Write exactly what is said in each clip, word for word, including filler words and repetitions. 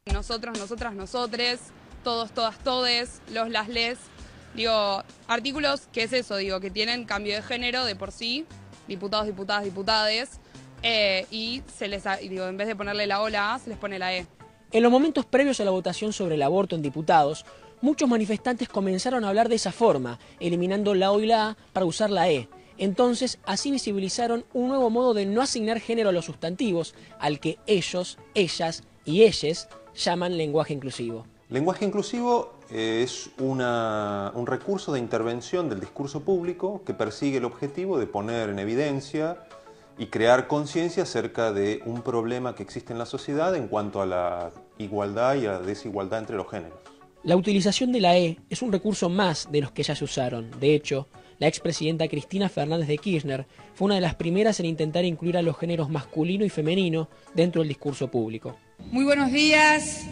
Nosotros, nosotras, nosotres, todos, todas, todes, los, las, les. Digo, artículos, ¿qué es eso? Digo, que tienen cambio de género de por sí, diputados, diputadas, diputades, eh, y se les, digo, en vez de ponerle la O, la A, se les pone la E. En los momentos previos a la votación sobre el aborto en diputados, muchos manifestantes comenzaron a hablar de esa forma, eliminando la O y la A para usar la E. Entonces, así visibilizaron un nuevo modo de no asignar género a los sustantivos, al que ellos, ellas y ellas llaman lenguaje inclusivo. Lenguaje inclusivo es una, un recurso de intervención del discurso público que persigue el objetivo de poner en evidencia y crear conciencia acerca de un problema que existe en la sociedad en cuanto a la igualdad y a la desigualdad entre los géneros. La utilización de la E es un recurso más de los que ya se usaron. De hecho, la expresidenta Cristina Fernández de Kirchner fue una de las primeras en intentar incluir a los géneros masculino y femenino dentro del discurso público. Muy buenos días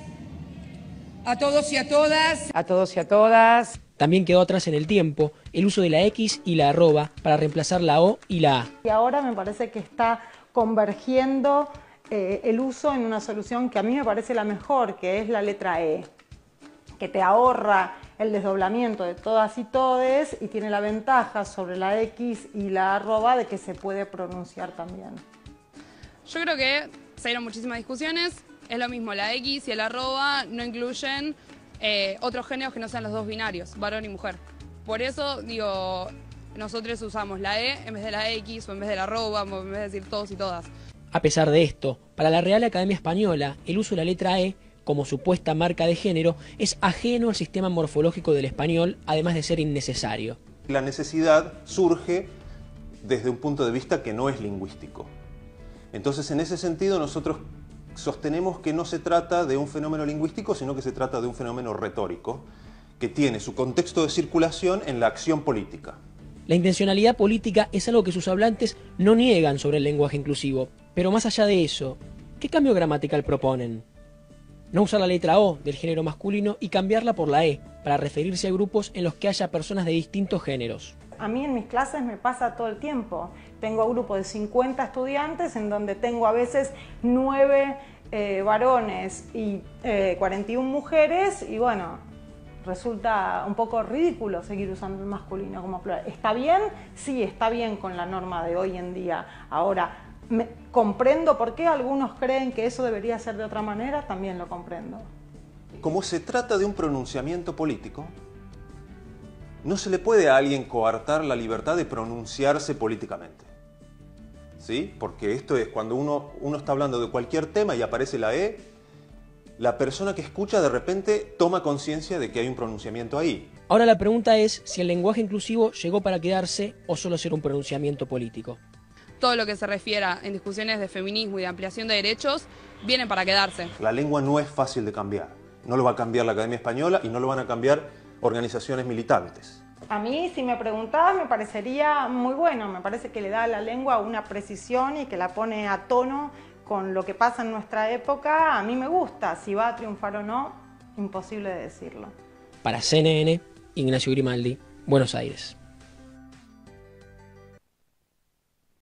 a todos y a todas. A todos y a todas. También quedó atrás en el tiempo el uso de la X y la arroba para reemplazar la O y la A. Y ahora me parece que está convergiendo eh, el uso en una solución que a mí me parece la mejor, que es la letra E, que te ahorra el desdoblamiento de todas y todes y tiene la ventaja sobre la X y la arroba de que se puede pronunciar también. Yo creo que se dieron muchísimas discusiones, es lo mismo, la X y el arroba no incluyen eh, otros géneros que no sean los dos binarios, varón y mujer. Por eso, digo, nosotros usamos la E en vez de la X o en vez de la arroba, o en vez de decir todos y todas. A pesar de esto, para la Real Academia Española, el uso de la letra E como supuesta marca de género, es ajeno al sistema morfológico del español, además de ser innecesario. La necesidad surge desde un punto de vista que no es lingüístico. Entonces, en ese sentido, nosotros sostenemos que no se trata de un fenómeno lingüístico, sino que se trata de un fenómeno retórico, que tiene su contexto de circulación en la acción política. La intencionalidad política es algo que sus hablantes no niegan sobre el lenguaje inclusivo, pero más allá de eso, ¿qué cambio gramatical proponen? No usar la letra O del género masculino y cambiarla por la E, para referirse a grupos en los que haya personas de distintos géneros. A mí en mis clases me pasa todo el tiempo. Tengo un grupo de cincuenta estudiantes en donde tengo a veces nueve eh, varones y eh, cuarenta y una mujeres y bueno, resulta un poco ridículo seguir usando el masculino como plural. ¿Está bien? Sí, está bien con la norma de hoy en día. Ahora, me, comprendo por qué algunos creen que eso debería ser de otra manera, también lo comprendo. Como se trata de un pronunciamiento político, no se le puede a alguien coartar la libertad de pronunciarse políticamente. ¿Sí? Porque esto es cuando uno, uno está hablando de cualquier tema y aparece la E, la persona que escucha de repente toma conciencia de que hay un pronunciamiento ahí. Ahora la pregunta es si el lenguaje inclusivo llegó para quedarse o solo ser un pronunciamiento político. Todo lo que se refiera en discusiones de feminismo y de ampliación de derechos viene para quedarse. La lengua no es fácil de cambiar. No lo va a cambiar la Academia Española y no lo van a cambiar organizaciones militantes. A mí, si me preguntabas, me parecería muy bueno. Me parece que le da a la lengua una precisión y que la pone a tono con lo que pasa en nuestra época. A mí me gusta. Si va a triunfar o no, imposible de decirlo. Para C N N, Ignacio Grimaldi, Buenos Aires.